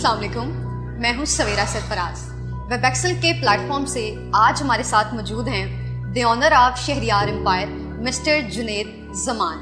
अस्सलाम वालेकुम, मैं हूँ सवेरा सरफराज। वेबएक्सेल के प्लेटफॉर्म से आज हमारे साथ मौजूद हैं the honour of Shahriyar empire mister Junaid Zaman.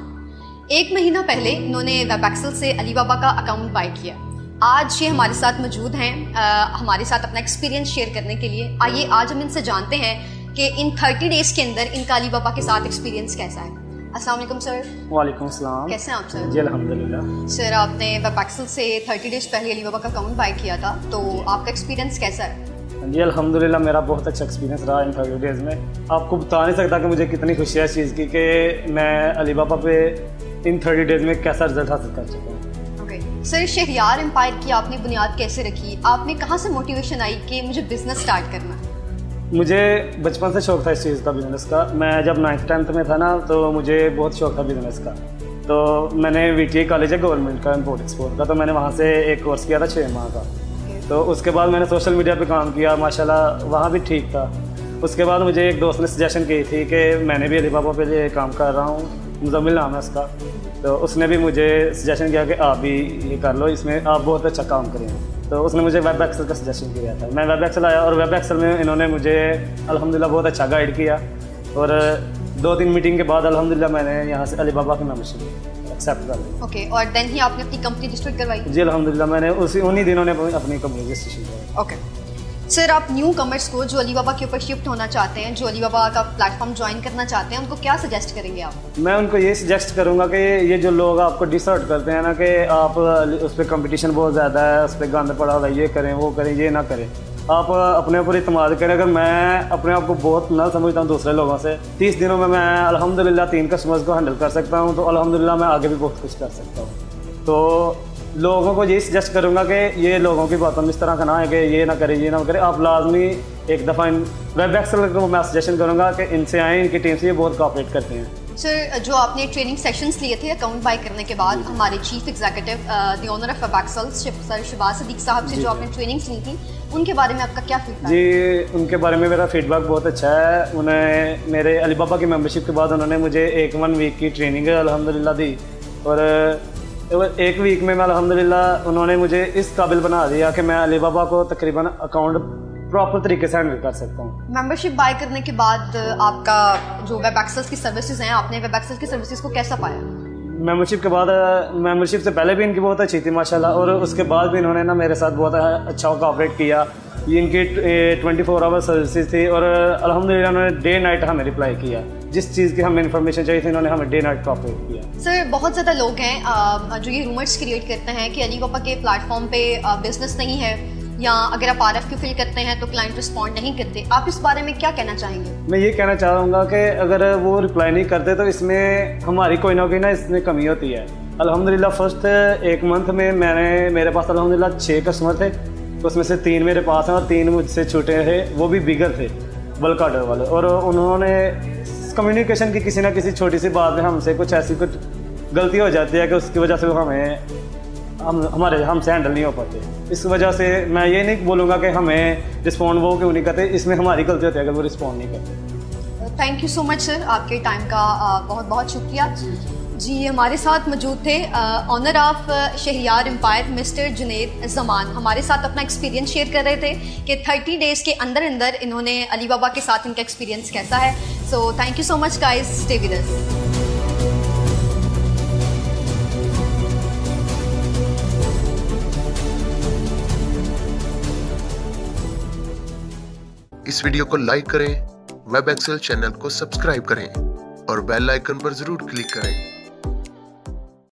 1 महीना पहले इन्होंने वेबएक्सेल से अली बाबा का अकाउंट बाय किया। आज ये हमारे साथ मौजूद हैं हमारे साथ अपना एक्सपीरियंस शेयर करने के लिए। आइए आज हम इनसे जानते हैं कि इन 30 डेज़ के अंदर इनका अली बाबा के साथ एक्सपीरियंस कैसा है। अस्सलाम वालेकुम सर। वालेकुम सलाम। कैसे हैं आप सर? जी अल्हम्दुलिल्लाह। सर आपने वेबएक्सेल से 30 डेज़ पहले अली बाबा का अकाउंट बाय किया था, तो आपका एक्सपीरियंस कैसा है? जी अल्हम्दुलिल्लाह, मेरा बहुत अच्छा एक्सपीरियंस रहा इन 30 डेज़ में। आपको बता नहीं सकता कि मुझे कितनी खुशी है इस चीज़ की कि मैं अली बाबा पे इन 30 डेज़ में कैसा रिजल्ट हासिल कर चुका हूँ। ओके सर, शहरियार एम्पायर की आपने बुनियाद कैसे रखी? आपने कहाँ से मोटिवेशन आई कि मुझे बिजनेस स्टार्ट करना है? मुझे बचपन से शौक़ था इस चीज़ का, बिज़नेस का। मैं जब 9th-10th में था ना, तो मुझे बहुत शौक़ था बिज़नेस का। तो मैंने VTA कॉलेज है गवर्नमेंट का इम्पोर्ट एक्सपोर्ट का, तो मैंने वहाँ से एक कोर्स किया था 6 माह का। तो उसके बाद मैंने सोशल मीडिया पे काम किया, माशाल्लाह वहाँ भी ठीक था। उसके बाद मुझे एक दोस्त ने सजेशन की थी कि मैंने भी अली बाबा पे काम कर रहा हूँ, मुज़म्मिल नाम है उसका। तो उसने भी मुझे सजेशन किया कि आप भी ये कर लो, इसमें आप बहुत अच्छा काम करेंगे। तो उसने मुझे वेबएक्सेल का सजेशन किया था। मैं वेबएक्सेल आया और वेबएक्सेल में इन्होंने मुझे अल्हम्दुलिल्लाह बहुत अच्छा गाइड किया। और 2-3 मीटिंग के बाद अल्हम्दुलिल्लाह मैंने यहाँ से अली बाबा की मेंबरशिप एक्सेप्ट कर ली। ओके, और देन ही आपने अपनी कंपनी रजिस्टर करवाई? जी अल्हम्दुलिल्लाह, मैंने उन्हीं दिनों ने अपनी कंपनी रजिस्ट्रेशन करवाई। ओके सर, आप न्यू कमर्स को जो अली बाबा के ऊपर शिफ्ट होना चाहते हैं, जो अली बाबा का प्लेटफॉर्म ज्वाइन करना चाहते हैं, उनको क्या सजेस्ट करेंगे आप? मैं उनको ये सजेस्ट करूँगा कि ये जो लोग आपको डिसऑर्ड करते हैं ना कि आप उस पर कंपटीशन बहुत ज़्यादा है, उस पर गंद पड़ा हुआ है, ये करें वो करें, ये ना करें। आप अपने ऊपर इत्मीनान करें। अगर मैं अपने आप को बहुत ना समझता हूँ दूसरे लोगों से, 30 दिनों में मैं अल्हम्दुलिल्लाह 3 कस्टमर्स को हैंडल कर सकता हूँ, तो अल्हम्दुलिल्लाह मैं आगे भी बहुत कुछ कर सकता हूँ। तो लोगों को यही सजेस्ट करूँगा कि ये लोगों की बातों में इस तरह का ना है कि ये ना करें ये ना करें। आप लाजमी एक दफ़ा इन वेबएक्सेल को मैं सजेशन करूँगा कि इनसे आएँ, इनकी टीम से ये बहुत कोऑपरेट करते हैं। सर, जो आपने ट्रेनिंग सेशंस लिए थे अकाउंट बाय करने के बाद, हमारे chief executive the owner of Webexcel sir Shahbaz Sadiq साहब से जो आपने ट्रेनिंग्स ली थी, उनके बारे में आपका क्या फीडबैक? जी उनके बारे में मेरा फीडबैक बहुत अच्छा है। उन्हें मेरे अली बाबा की मेंबरशिप के बाद उन्होंने मुझे 1 वीक की ट्रेनिंग अल्हम्दुलिल्लाह दी। और 1 वीक में मैं अल्हम्दुलिल्लाह उन्होंने मुझे इस काबिल बना दिया कि मैं अली बाबा को तकरीबन अकाउंट प्रॉपर तरीके से हैंडल कर सकता हूँ। मेंबरशिप बाय करने के बाद आपका जो वेबएक्सेल की सर्विसेज हैं, आपने वेबएक्सेल की सर्विसेज को कैसा पाया? मेंबरशिप के बाद, मेंबरशिप से पहले भी इनकी बहुत अच्छी थी माशाल्लाह, और उसके बाद भी इन्होंने ना मेरे साथ बहुत अच्छा कोऑपरेट किया। ये इनकी 24 आवर सर्विसेज थी और अल्हम्दुलिल्लाह उन्होंने डे नाइट हमें रिप्लाई किया। जिस चीज़ की हमें इन्फॉर्मेशन चाहिए थी इन्होंने हमें डे नाइट कोऑपरेट किया। सर, बहुत ज़्यादा लोग हैं जो ये रूमर्स क्रिएट करते हैं कि अली बाबा के प्लेटफॉर्म पे बिजनेस नहीं है, या अगर आप RFQ फिल करते हैं तो क्लाइंट रिस्पॉन्ड नहीं करते। आप इस बारे में क्या कहना चाहेंगे? मैं ये कहना चाहूँगा कि अगर वो रिप्लाई नहीं करते तो इसमें हमारी कोई ना कोई ना इसमें कमी होती है। अल्हम्दुलिल्लाह फर्स्ट 1 मंथ में मेरे पास अल्हम्दुलिल्लाह 6 कस्टमर थे, उसमें से 3 मेरे पास हैं और 3 मुझसे छूटे थे, वो भी बिगर थे, बल्क ऑर्डर वाले। और उन्होंने कम्युनिकेशन की किसी ना किसी छोटी सी बात में हमसे कुछ गलती हो जाती है कि उसकी वजह से वो हमसे हैंडल नहीं हो पाते। इस वजह से मैं ये नहीं बोलूँगा कि हमें रिस्पॉन्ड वो क्यों नहीं करते, इसमें हमारी गलती होती है अगर वो रिस्पॉन्ड नहीं करते। Thank you so much sir, आपके टाइम का बहुत बहुत शुक्रिया। जी हमारे साथ मौजूद थे honour of Shahriyar empire mister Junaid Zaman. हमारे साथ अपना एक्सपीरियंस शेयर कर रहे थे कि 30 डेज़ के अंदर इन्होंने अली बाबा के साथ इनका एक्सपीरियंस कैसा है। So thank you so much guys, stay with us. इस वीडियो को लाइक करें, वेबएक्सेल चैनल को सब्सक्राइब करें और बेल आइकन पर जरूर क्लिक करें।